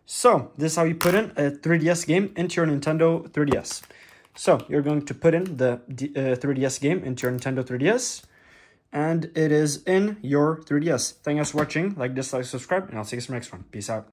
So this is how you put in a 3DS game into your Nintendo 3DS. So you're going to put in the 3DS game into your Nintendo 3DS, and it is in your 3DS. Thank you guys for watching. Like, dislike, subscribe, and I'll see you in the next one. Peace out.